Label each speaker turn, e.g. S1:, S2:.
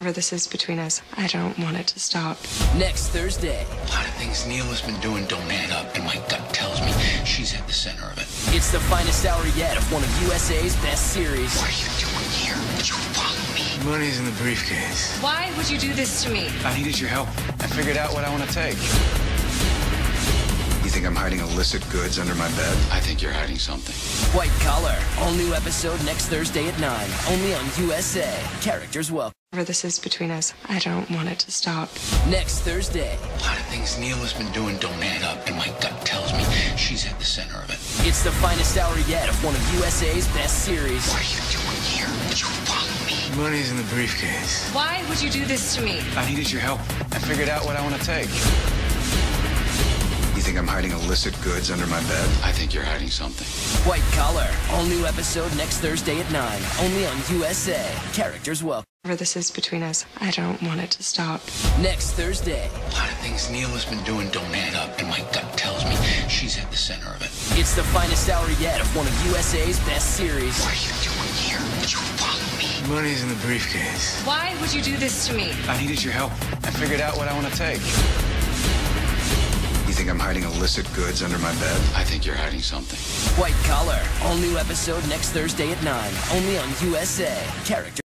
S1: Whatever this is between us, I don't want it to stop.
S2: Next Thursday.
S3: A lot of things Neil has been doing don't add up, and my gut tells me she's at the center of it.
S2: It's the finest hour yet of one of USA's best series.
S3: What are you doing here? You follow me.
S4: Money's in the briefcase.
S1: Why would you do this to me?
S4: I needed your help. I figured out what I want to take.
S5: You think I'm hiding illicit goods under my bed?
S3: I think you're hiding something.
S2: White Collar. All new episode next Thursday at 9. Only on USA. Characters welcome.
S1: Whatever this is between us, I don't want it to stop.
S2: Next Thursday.
S3: A lot of things Neil has been doing don't add up, and my gut tells me she's at the center of it.
S2: It's the finest hour yet of one of USA's best series.
S3: What are you doing here? You follow me.
S4: Money's in the briefcase.
S1: Why would you do this to me?
S4: I needed your help. I figured out what I want to take.
S5: You think I'm hiding illicit goods under my bed?
S3: I think you're hiding something.
S2: White Collar. All new episode next Thursday at 9. Only on USA. Characters welcome.
S1: Whatever this is between us, I don't want it to stop.
S2: Next Thursday.
S3: A lot of things Neil has been doing don't add up, and my gut tells me she's at the center of it.
S2: It's the finest hour yet of one of USA's best series.
S3: What are you doing here? You follow me.
S4: Money's in the briefcase.
S1: Why would you do this to me?
S4: I needed your help. I figured out what I want to take.
S5: You think I'm hiding illicit goods under my bed?
S3: I think you're hiding something.
S2: White Collar. All new episode next Thursday at 9. Only on USA. Characters